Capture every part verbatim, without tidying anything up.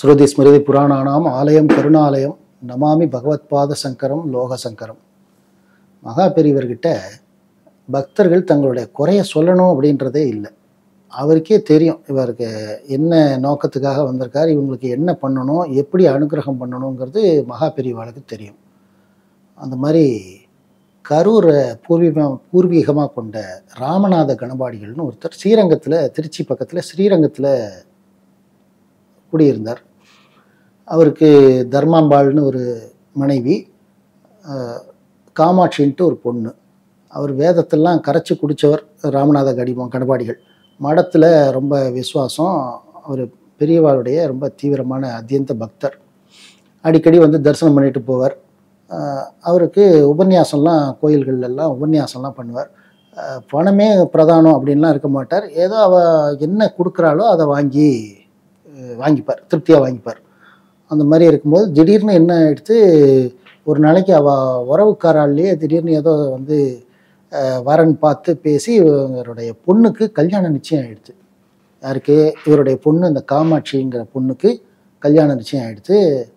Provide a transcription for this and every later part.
ஸ்ருதி ஸ்மிருதி புராணானாம் ஆலயம் கருணாலயம் நமாமி பகவத்பாத சங்கரம் லோக சங்கரம். மகா பெரியவர்கிட்ட பக்தர்கள் தங்களுடைய குறைய சொல்லணும் அப்படின்றதே இல்லை. அவருக்கே தெரியும் இவருக்கு என்ன நோக்கத்துக்காக வந்திருக்கார், இவங்களுக்கு என்ன பண்ணணும், எப்படி அனுகிரகம் பண்ணணுங்கிறது மகா பெரியவாளுக்கு தெரியும். அந்த மாதிரி கரூரை பூர்வீக பூர்வீகமாக கொண்ட ராமநாத கணபாடிகள்னு ஒருத்தர் ஸ்ரீரங்கத்தில், திருச்சி பக்கத்தில் ஸ்ரீரங்கத்தில் குடியிருந்தார். அவருக்கு தர்மாம்பாள்னு ஒரு மனைவி, காமாட்சின்ட்டு ஒரு பொண்ணு. அவர் வேதத்தெல்லாம் கரைச்சி குடித்தவர் ராமநாத கடிம கணபாடிகள். மடத்தில் ரொம்ப விசுவாசம். அவர் பெரியவாளுடைய ரொம்ப தீவிரமான அத்தியந்த பக்தர். அடிக்கடி வந்து தரிசனம் பண்ணிட்டு போவார். அவருக்கு உபன்யாசம்லாம் கோயில்கள்லாம் உபன்யாசம்லாம் பண்ணுவார். பணமே பிரதானம் அப்படின்லாம் இருக்க மாட்டார். ஏதோ அவள் என்ன கொடுக்குறாளோ அதை வாங்கி வாங்கிப்பார், திருப்தியாக வாங்கிப்பார். அந்த மாதிரி இருக்கும்போது திடீர்னு என்ன எடுத்து ஒரு நாளைக்கு அவள் உறவுக்காராலேயே திடீர்னு ஏதோ வந்து வரன் பார்த்து பேசி இவருடைய பொண்ணுக்கு கல்யாணம் நிச்சயம் ஆகிடுச்சு. யாருக்கு? இவருடைய பொண்ணு, இந்த காமாட்சிங்கிற பொண்ணுக்கு கல்யாணம் நிச்சயம் ஆகிடுச்சு.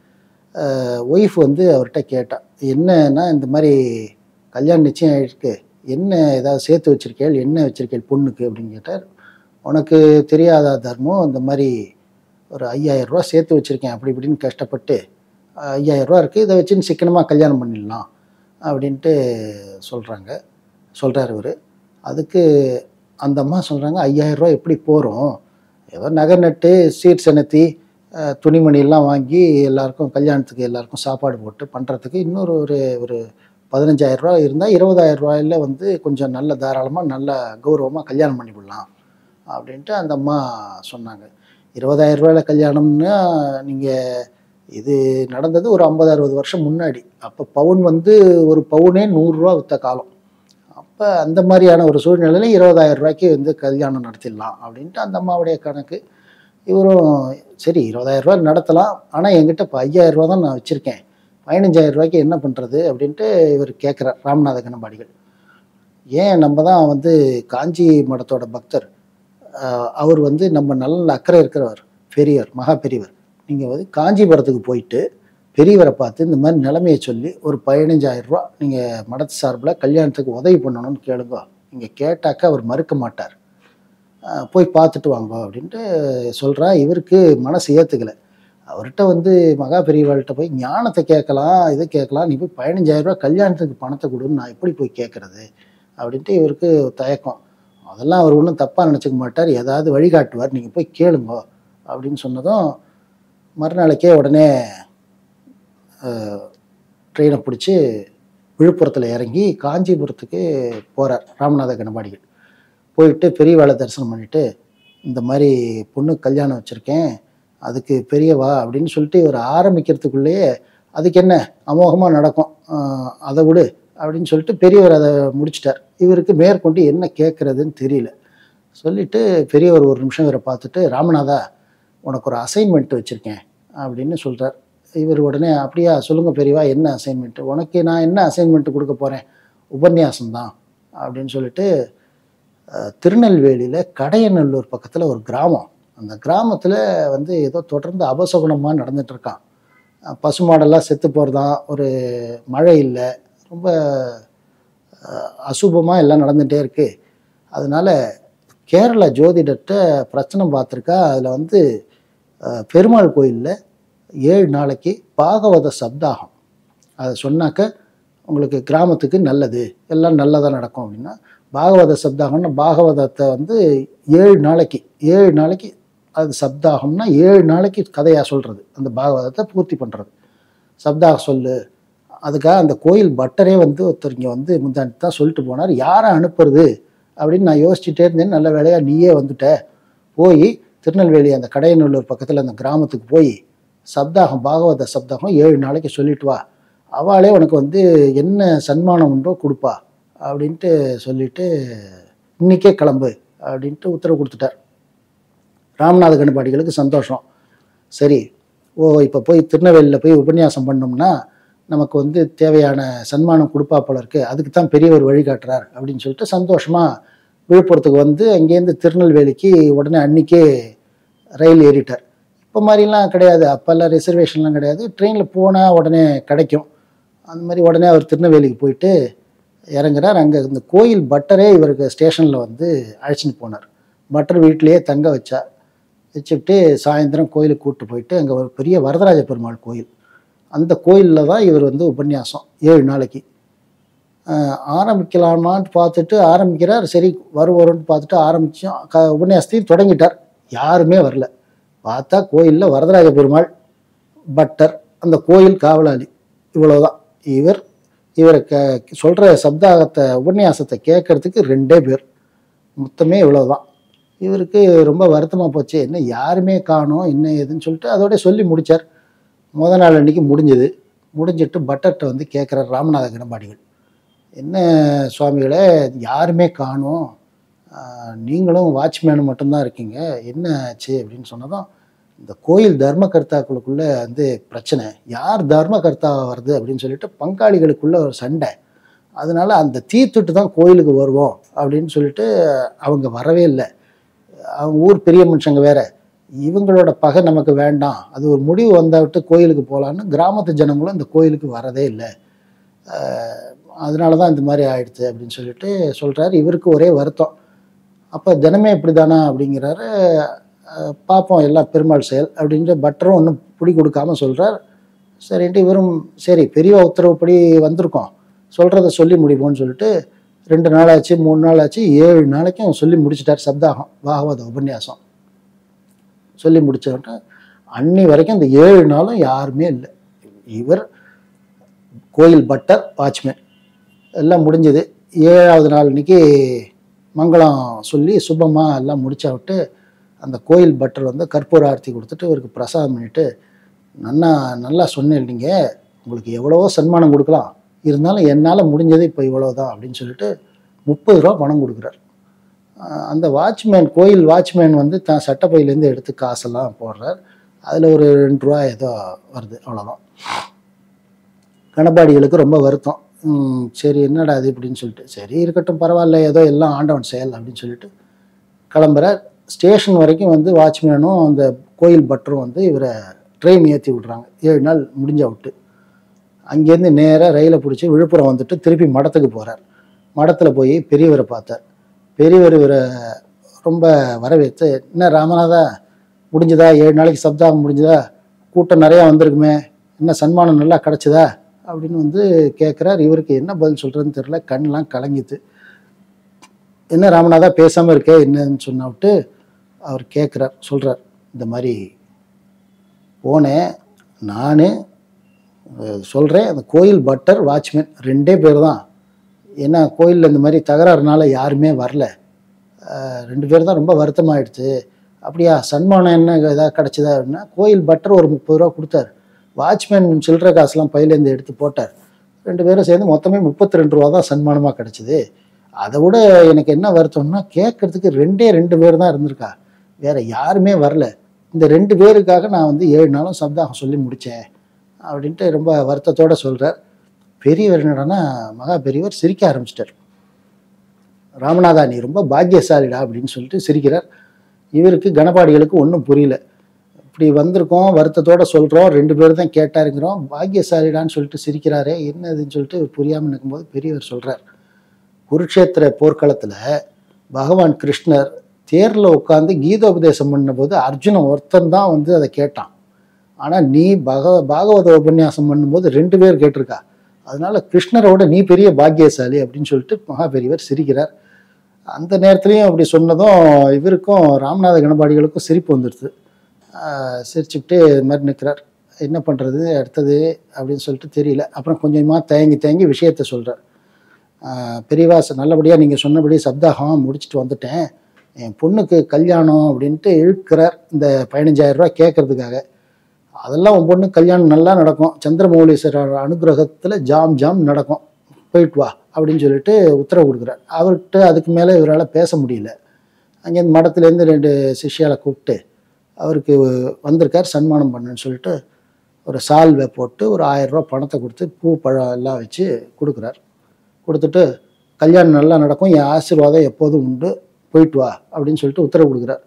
ஒய்ஃப் வந்து அவர்கிட்ட கேட்டான், என்னன்னா இந்த மாதிரி கல்யாணம் நிச்சயம் ஆகிருக்கு, என்ன ஏதாவது சேர்த்து வச்சிருக்கேள், என்ன வச்சிருக்கேள் பொண்ணுக்கு அப்படின்னு கேட்டார். உனக்கு தெரியாதா தர்மம், இந்த மாதிரி ஒரு ஐயாயிரம் ரூபா சேர்த்து வச்சுருக்கேன், அப்படி இப்படின்னு கஷ்டப்பட்டு ஐயாயிரம் ரூபா இருக்குது, இதை வச்சுன்னு சிக்கனமாக கல்யாணம் பண்ணிடலாம் அப்படின்ட்டு சொல்கிறாங்க சொல்கிறார் இவர். அதுக்கு அந்த அம்மா சொல்கிறாங்க, ஐயாயிரம் ரூபா எப்படி போகிறோம், ஏதோ நகை நட்டு சீட் செனத்தி துணிமணியெல்லாம் வாங்கி எல்லாருக்கும் கல்யாணத்துக்கு எல்லாருக்கும் சாப்பாடு போட்டு பண்ணுறதுக்கு இன்னொரு ஒரு ஒரு பதினஞ்சாயிரம் ரூபா இருந்தால் இருபதாயிரம் ரூபாயில் வந்து கொஞ்சம் நல்ல தாராளமாக நல்ல கௌரவமாக கல்யாணம் பண்ணிவிடலாம் அப்படின்ட்டு அந்த அம்மா சொன்னாங்க. இருபதாயிரம் ரூபாயில் கல்யாணம்னா நீங்கள் இது நடந்தது ஒரு ஐம்பது அறுபது வருஷம் முன்னாடி. அப்போ பவுன் வந்து ஒரு பவுனே நூறுரூவா விற்ற காலம். அப்போ அந்த மாதிரியான ஒரு சூழ்நிலையில் இருபதாயிரம் ரூபாய்க்கு வந்து கல்யாணம் நடத்திடலாம் அப்படின்ட்டு அந்த அம்மாவுடைய கணக்கு. இவரும் சரி இருபதாயிரம் ரூபா நடத்தலாம், ஆனால் என்கிட்ட இப்போ ஐயாயிரம் ரூபா தான் நான் வச்சுருக்கேன், பதினஞ்சாயிரம் ரூபாய்க்கு என்ன பண்ணுறது அப்படின்ட்டு இவர் கேட்குறார் ராமநாத கணபாடிகள். ஏன், நம்ம தான் வந்து காஞ்சி மடத்தோட பக்தர், அவர் வந்து நம்ம நல்ல அக்கறை இருக்கிறவர், பெரியவர், மகா பெரியவர். நீங்கள் வந்து காஞ்சிபுரத்துக்கு போயிட்டு பெரியவரை பார்த்து இந்த மாதிரி நிலைமையை சொல்லி ஒரு பதினஞ்சாயிரம் ரூபா நீங்கள் மடத்து சார்பில் கல்யாணத்துக்கு உதவி பண்ணணும்னு கேளுங்க. நீங்கள் கேட்டாக்க அவர் மறுக்க மாட்டார், போய் பார்த்துட்டு வாங்க அப்படின்ட்டு சொல்கிறா. இவருக்கு மனசு ஏற்றுக்கலை. அவர்கிட்ட வந்து மகா பெரியவாள்கிட்ட போய் ஞானத்தை கேட்கலாம், இதை கேட்கலாம், நீ போய் பதினஞ்சாயிரம் ரூபா கல்யாணத்துக்கு பணத்தை கொடுன்னு நான் எப்படி போய் கேட்குறது அப்படின்ட்டு இவருக்கு தயக்கம். அதெல்லாம் அவர் ஒன்றும் தப்பாக நினச்சிக்க மாட்டார், ஏதாவது வழிகாட்டுவார், நீங்கள் போய் கேளுங்க அப்படின்னு சொன்னதும் மறுநாளைக்கே உடனே ட்ரெயினை பிடிச்சி விழுப்புரத்தில் இறங்கி காஞ்சிபுரத்துக்கு போகிறார் ராமநாத கணபாடிகள். போயிட்டு பெரியவாளை தரிசனம் பண்ணிவிட்டு, இந்த மாதிரி பொண்ணு கல்யாணம் வச்சுருக்கேன், அதுக்கு பெரியவா அப்படின்னு சொல்லிட்டு இவர் ஆரம்பிக்கிறதுக்குள்ளேயே அதுக்கு என்ன அமோகமாக நடக்கும், அதை விடு அப்படின்னு சொல்லிட்டு பெரியவர் அதை முடிச்சிட்டார். இவருக்கு மேற்கொண்டு என்ன கேட்குறதுன்னு தெரியல. சொல்லிவிட்டு பெரியவர் ஒரு நிமிஷம் இவரை பார்த்துட்டு, ராமநாதா உனக்கு ஒரு அசைன்மெண்ட் வச்சுருக்கேன் அப்படின்னு சொல்கிறார். இவர் உடனே, அப்படியா சொல்லுங்கள் பெரியவா, என்ன அசைன்மெண்ட்டு? உனக்கு நான் என்ன அசைன்மெண்ட்டு கொடுக்க போகிறேன், உபன்யாசம்தான் அப்படின்னு சொல்லிட்டு திருநெல்வேலியில் கடையநல்லூர் பக்கத்தில் ஒரு கிராமம். அந்த கிராமத்தில் வந்து ஏதோ தொடர்ந்து அபசகுனமாக நடந்துகிட்ருக்கான். பசுமாடெல்லாம் செத்து போகிறதான், ஒரு மழை இல்லை, ரொம்ப அசுபமாக எல்லாம் நடந்துகிட்டே இருக்குது. அதனால் கேரள ஜோதிடர்கிட்ட பிரச்சனை பார்த்துருக்கா. அதில் வந்து பெருமாள் கோயிலில் ஏழு நாளைக்கு பாகவத சப்தாகம், அதை சொன்னாக்க உங்களுக்கு கிராமத்துக்கு நல்லது, எல்லாம் நல்லதாக நடக்கும் அப்படின்னா. பாகவத சப்தாகம்னா பாகவதத்தை வந்து ஏழு நாளைக்கு ஏழு நாளைக்கு அது சப்தாகம்னா ஏழு நாளைக்கு கதையாக சொல்கிறது, அந்த பாகவதத்தை பூர்த்தி பண்ணுறது. சப்தாக சொல்லு, அதுக்காக அந்த கோயில் பட்டரே வந்து ஒருத்தர் இங்கே வந்து முந்தாண்டி தான் சொல்லிட்டு போனார். யாரை அனுப்புறது அப்படின்னு நான் யோசிச்சுட்டே இருந்தேன். நல்ல வேலையாக நீயே வந்துட்ட, போய் திருநெல்வேலி அந்த கடையநல்லூர் பக்கத்தில் அந்த கிராமத்துக்கு போய் சப்தாகம், பாகவத சப்தாகம் ஏழு நாளைக்கு சொல்லிட்டு வா, அவளே உனக்கு வந்து என்ன சன்மானம் உண்டோ கொடுப்பா அப்படின்ட்டு சொல்லிவிட்டு இன்றைக்கே கிளம்பு அப்படின்ட்டு உத்தரவு கொடுத்துட்டார். ராமநாத கணபாடிகளுக்கு சந்தோஷம். சரி, ஓ இப்போ போய் திருநெல்வேலியில் போய் உபன்யாசம் பண்ணோம்னா நமக்கு வந்து தேவையான சன்மானம் கொடுப்பா போல இருக்குது, அதுக்கு தான் பெரியவர் வழிகாட்டுறார் அப்படின்னு சொல்லிட்டு சந்தோஷமாக விழுப்புரத்துக்கு வந்து அங்கேருந்து திருநெல்வேலிக்கு உடனே அன்றைக்கே ரயில் ஏறிட்டார். இப்போ மாதிரிலாம் கிடையாது. அப்போல்லாம் ரிசர்வேஷன்லாம் கிடையாது. ட்ரெயினில் போனால் உடனே கிடைக்கும். அந்த மாதிரி உடனே அவர் திருநெல்வேலிக்கு போயிட்டு இறங்குறார். அங்கே இந்த கோயில் பட்டரே இவருக்கு ஸ்டேஷனில் வந்து அழைச்சிட்டு போனார். பட்டர் வீட்டிலேயே தங்க வச்சார். வச்சுக்கிட்டு சாயந்தரம் கோயிலுக்கு கூப்பிட்டு போயிட்டு அங்கே ஒரு பெரிய வரதராஜ பெருமாள் கோயில், அந்த கோயிலில் தான் இவர் வந்து உபன்யாசம் ஏழு நாளைக்கு ஆரம்பிக்கலாமான்னு பார்த்துட்டு ஆரம்பிக்கிறார். சரி வரும் வரும்னு பார்த்துட்டு ஆரம்பித்தோம். க உபன்யாசத்தையும் தொடங்கிட்டார். யாருமே வரல. பார்த்தா கோயிலில் வரதராஜ பெருமாள், பட்டர், அந்த கோயில் காவலாளி, இவ்வளோதான். இவர் இவரை க சொல்கிற சப்தாகத்தை உபன்யாசத்தை கேட்கறதுக்கு ரெண்டே பேர், மொத்தமே இவ்வளோதான். இவருக்கு ரொம்ப வருத்தமாக போச்சு. என்ன யாருமே காணோம், என்ன ஏதுன்னு சொல்லிட்டு அதோட சொல்லி முடித்தார். முத நாள் அன்றைக்கி முடிஞ்சது. முடிஞ்சிட்டு பட்டர்கிட்ட வந்து கேட்குறார் ராமநாத கணபாடிகள், என்ன சுவாமிகளே யாருமே காணோம், நீங்களும் வாட்ச்மேனும் மட்டும்தான் இருக்கீங்க, என்ன ஆச்சு அப்படின்னு சொன்னதும், இந்த கோயில் தர்மகர்த்தாக்களுக்குள்ளே வந்து பிரச்சனை, யார் தர்மகர்த்தாவாக வருது அப்படின்னு சொல்லிட்டு பங்காளிகளுக்குள்ளே ஒரு சண்டை, அதனால அந்த தீர்த்துட்டு தான் கோயிலுக்கு வருவோம் அப்படின்னு சொல்லிட்டு அவங்க வரவே இல்லை. அவங்க ஊர் பெரிய மனுஷங்க வேற, இவங்களோட பகை நமக்கு வேண்டாம், அது ஒரு முடிவு வந்தாவிட்டு கோயிலுக்கு போகலான்னு கிராமத்து ஜனங்களும் இந்த கோயிலுக்கு வரதே இல்லை, அதனால தான் இந்த மாதிரி ஆயிடுச்சு அப்படின்னு சொல்லிட்டு சொல்கிறார். இவருக்கு ஒரே வருத்தம். அப்போ தினமே இப்படி தானா அப்படிங்கிறாரு. பார்ப்போம் எல்லாம் பெருமாள் செயல் அப்படின்ட்டு பட்டரும் ஒன்றும் பிடி கொடுக்காம சொல்கிறார். சரின்ட்டு இவரும் சரி பெரிய உத்தரவுப்படி வந்திருக்கோம், சொல்கிறத சொல்லி முடிப்போம்னு சொல்லிட்டு ரெண்டு நாள் ஆச்சு, மூணு நாள் ஆச்சு, ஏழு நாளைக்கும் சொல்லி முடிச்சிட்டார். சப்தாகம் பாகவத உபன்யாசம் சொல்லி முடிச்சோன்னா அன்னி வரைக்கும் இந்த ஏழு நாளும் யாருமே இல்லை. இவர் கோயில் பட்டர் வாட்ச்மேன் எல்லாம் முடிஞ்சது. ஏழாவது நாள் இன்னைக்கு மங்களம் சொல்லி சுபமாக எல்லாம் முடிச்சா விட்டு அந்த கோயில் பட்டர் வந்து கற்பூர ஆர்த்தி கொடுத்துட்டு இவருக்கு பிரசாதம் பண்ணிட்டு, நல்லா நல்லா சொன்னேன், நீங்கள் உங்களுக்கு எவ்வளவோ சன்மானம் கொடுக்கலாம், இருந்தாலும் என்னால் முடிஞ்சது இப்போ இவ்வளோதான் அப்படின்னு சொல்லிட்டு முப்பது ரூபா பணம் கொடுக்குறார். அந்த வாட்ச்மேன் கோயில் வாட்ச்மேன் வந்து தான் சட்டப்பையிலேருந்து எடுத்து காசெல்லாம் போடுறார். அதில் ஒரு ரெண்டு ரூபா ஏதோ வருது, அவ்வளோதான். கணபாடிகளுக்கு ரொம்ப வருத்தம். சரி என்னடா அது இப்படின்னு சொல்லிட்டு, சரி இருக்கட்டும் பரவாயில்ல, ஏதோ எல்லாம் ஆண்டவன் செயல் அப்படின்னு சொல்லிட்டு கிளம்புறார். ஸ்டேஷன் வரைக்கும் வந்து வாட்ச்மேனும் அந்த கோயில் பட்டரும் வந்து இவரை ட்ரெயின் ஏற்றி விட்றாங்க. ஏழு நாள் முடிஞ்ச விட்டு அங்கேருந்து நேராக ரயிலை பிடிச்சி விழுப்புரம் வந்துட்டு திருப்பி மடத்துக்கு போகிறார். மடத்தில் போய் பெரியவரை பார்த்தார். பெரியவர் இவரை ரொம்ப வரவேற்று, என்ன ராமநாதா முடிஞ்சதா, ஏழு நாளைக்கு சப்தாகம் முடிஞ்சதா, கூட்டம் நிறையா வந்திருக்குமே, என்ன சன்மானம் நல்லா கிடச்சிதா அப்படின்னு வந்து கேட்குறார். இவருக்கு என்ன பதில் சொல்கிறதுன்னு தெரில, கண்ணெலாம் கலங்கிது. என்ன ராமநாதா பேசாமல் இருக்கே என்னன்னு சொன்ன விட்டு அவர் கேட்குறார், சொல்கிறார், இந்த மாதிரி போனேன் நான் சொல்கிறேன், அந்த கோயில் பட்டர் வாட்ச்மேன் ரெண்டே பேர் தான், ஏன்னா கோயிலில் இந்த மாதிரி தகராறுனால யாருமே வரல, ரெண்டு பேர் தான், ரொம்ப வருத்தமாயிடுச்சு. அப்படியா சன்மானம் என்ன எதாவது கிடச்சிதா அப்படின்னா, கோயில் பட்டர் ஒரு முப்பது ரூபா கொடுத்தார், வாட்ச்மேன் சில்லற காசுலாம் பையிலேருந்து எடுத்து போட்டார், ரெண்டு பேரும் சேர்ந்து மொத்தமே முப்பத்தி ரெண்டு ரூபா தான் சன்மானமாக கிடச்சிது. அதை விட எனக்கு என்ன வருத்தம்னா, கேட்கறதுக்கு ரெண்டே ரெண்டு பேர் தான் இருந்திருக்கா, வேற யாருமே வரல, இந்த ரெண்டு பேருக்காக நான் வந்து ஏழு நாளும் சப்தாகம் சொல்லி முடித்தேன் அப்படின்ட்டு ரொம்ப வருத்தத்தோடு சொல்கிறார். பெரியவர் என்னடானா மகா பெரியவர் சிரிக்க ஆரம்பிச்சிட்டார். ராமநாதா நீ ரொம்ப பாக்கியசாலிடா அப்படின்னு சொல்லிட்டு சிரிக்கிறார். இவருக்கு கணபாடிகளுக்கு ஒன்றும் புரியல. இப்படி வந்திருக்கோம், வருத்தத்தோடு சொல்கிறோம், ரெண்டு பேர் தான் கேட்டாருங்கிறோம், பாக்கியசாலிடான்னு சொல்லிட்டு சிரிக்கிறாரே என்னதுன்னு சொல்லிட்டு புரியாமல் நிற்கும்போது பெரியவர் சொல்கிறார், குருக்ஷேத்திர போர்க்களத்தில் பகவான் கிருஷ்ணர் தேரில் உட்காந்து கீதோபதேசம் பண்ணும்போது அர்ஜுனன் ஒருத்தன் தான் வந்து அதை கேட்டான், ஆனால் நீ பக பாகவத உபன்யாசம் பண்ணும்போது ரெண்டு பேர் கேட்டிருக்கா, அதனால கிருஷ்ணரோட நீ பெரிய பாக்கியசாலி அப்படின்னு சொல்லிட்டு மகா பெரியவர் சிரிக்கிறார். அந்த நேரத்துலையும் அப்படி சொன்னதும் இவருக்கும் ராமநாத கணபாடிகளுக்கும் சிரிப்பு வந்துடுது. சிரிச்சுக்கிட்டு இது மாதிரி நிற்கிறார். என்ன பண்ணுறது அடுத்தது அப்படின்னு சொல்லிட்டு தெரியல. அப்புறம் கொஞ்சமாக தயங்கி தயங்கி விஷயத்த சொல்கிறார். பெரியவா நல்லபடியாக நீங்கள் சொன்னபடி சப்தாகம் முடிச்சுட்டு வந்துட்டேன், என் பொண்ணுக்கு கல்யாணம் அப்படின்ட்டு இழுக்கிறார் இந்த பதினஞ்சாயிரம் ரூபா கேட்கறதுக்காக. அதெல்லாம் உன் பொண்ணு கல்யாணம் நல்லா நடக்கும், சந்திரமௌலீஸ்வரர் அனுகிரகத்தில் ஜாம் ஜாம் நடக்கும், போயிட்டு வா அப்படின்னு சொல்லிட்டு உத்தரவு கொடுக்குறார். அவர்கிட்ட அதுக்கு மேலே இவரால் பேச முடியல. அங்கேருந்து மடத்துலேருந்து ரெண்டு சிஷ்யாவை கூப்பிட்டு அவருக்கு வந்திருக்கார் சன்மானம் பண்ணுன்னு சொல்லிட்டு ஒரு சால்வை போட்டு ஒரு ஆயிரம் ரூபா பணத்தை கொடுத்து பூ பழம் எல்லாம் வச்சு கொடுக்குறார். கொடுத்துட்டு கல்யாணம் நல்லா நடக்கும், என் ஆசீர்வாதம் எப்போதும் உண்டு, போயிட்டு வா அப்படின்னு சொல்லிட்டு உத்தரவு கொடுக்குறார்.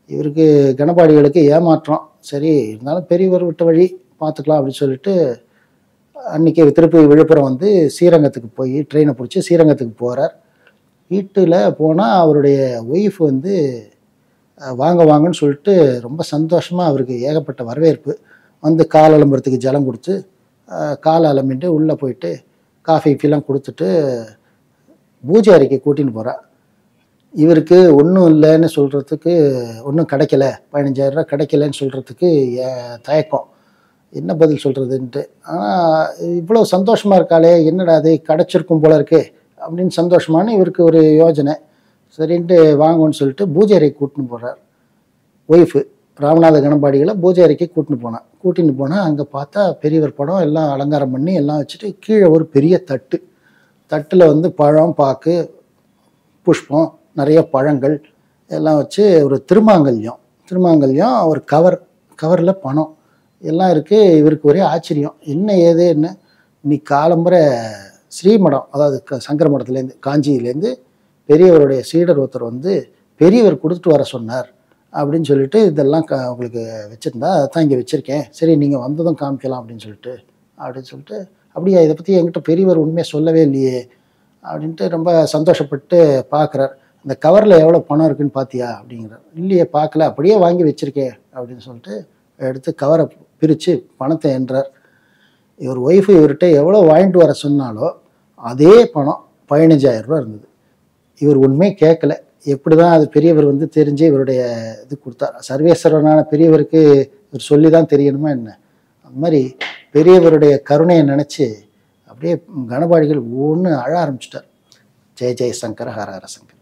இவருக்கு கணபாடிகளுக்கு ஏமாற்றம். சரி இருந்தாலும் பெரியவர் விட்ட வழி பார்த்துக்கலாம் அப்படின்னு சொல்லிட்டு அன்றைக்கி திருப்பி விழுப்புரம் வந்து ஸ்ரீரங்கத்துக்கு போய் ட்ரெயினை பிடிச்சி ஸ்ரீரங்கத்துக்கு போகிறார். வீட்டில் போனால் அவருடைய ஒய்ஃப் வந்து வாங்க வாங்கன்னு சொல்லிட்டு ரொம்ப சந்தோஷமாக அவருக்கு ஏகப்பட்ட வரவேற்பு. வந்து கால் அலம்புறதுக்கு ஜலம் கொடுத்து கால் அலம்பிட்டு உள்ளே போயிட்டு காஃபி கீஃபிலாம் கொடுத்துட்டு பூஜை அறைக்கு கூட்டின்னு போகிறார். இவருக்கு ஒன்றும் இல்லைன்னு சொல்கிறதுக்கு, ஒன்றும் கிடைக்கல, பதினஞ்சாயிரம் ரூபா கிடைக்கலன்னு சொல்கிறதுக்கு தயக்கம், என்ன பதில் சொல்கிறதுன்ட்டு. ஆனால் இவ்வளோ சந்தோஷமாக இருக்காளே, என்னடா அது கிடச்சிருக்கும் போல இருக்கே அப்படின்னு சந்தோஷமான இவருக்கு ஒரு யோஜனை. சரின்ட்டு வாங்கன்னு சொல்லிட்டு பூஜை அறைக்கு கூட்டின்னு போகிறார். ஒய்ஃபு ராமநாத கணபாடிகளை பூஜை அறைக்கு கூட்டின்னு போனான். கூட்டின்னு போனால் அங்கே பார்த்தா பெரியவர் படம் எல்லாம் அலங்காரம் பண்ணி எல்லாம் வச்சுட்டு கீழே ஒரு பெரிய தட்டு. தட்டில் வந்து பழம், பாக்கு, புஷ்பம், நிறைய பழங்கள் எல்லாம் வச்சு ஒரு திருமாங்கல்யம் திருமாங்கல்யம் ஒரு கவர் கவரில் பணம் எல்லாம் இருக்குது. இவருக்கு ஒரே ஆச்சரியம், என்ன ஏது என்ன. இன்னைக்கு காலம்புரை ஸ்ரீமடம், அதாவது க சங்கர மடத்துலேருந்து காஞ்சியிலேருந்து பெரியவருடைய சீடர் ஒருத்தர் வந்து பெரியவர் கொடுத்துட்டு வர சொன்னார் அப்படின்னு சொல்லிட்டு இதெல்லாம் க உங்களுக்கு வச்சுருந்தா அதான் இங்கே வச்சுருக்கேன், சரி நீங்கள் வந்ததும் காமிக்கலாம் அப்படின்னு சொல்லிட்டு அப்படின்னு சொல்லிட்டு அப்படியா, இதை பற்றி என்கிட்ட பெரியவர் உண்மையை சொல்லவே இல்லையே அப்படின்ட்டு ரொம்ப சந்தோஷப்பட்டு பார்க்குறார். அந்த கவரில் எவ்வளோ பணம் இருக்குன்னு பார்த்தியா அப்படிங்கிறார். இல்லையே பார்க்கல, அப்படியே வாங்கி வச்சுருக்கேன் அப்படின்னு சொல்லிட்டு எடுத்து கவரை பிரித்து பணத்தை எண்றார். இவர் ஒய்ஃபு இவர்கிட்ட எவ்வளோ வாங்கிட்டு வர சொன்னாலோ அதே பணம் பதினஞ்சாயிரம் ரூபா இருந்தது. இவர் உண்மையை கேட்கல. எப்படி தான் அது பெரியவர் வந்து தெரிஞ்சு இவருடைய இது கொடுத்தார். சர்வேஸ்வரனான பெரியவருக்கு இவர் சொல்லி தான் தெரியணுமா என்ன? அந்த மாதிரி பெரியவருடைய கருணையை நினச்சி அப்படியே கணபாடிகள் ஒன்று அழ ஆரம்பிச்சிட்டார். ஜெய ஜெய சங்கர ஹர ஹர சங்கர்.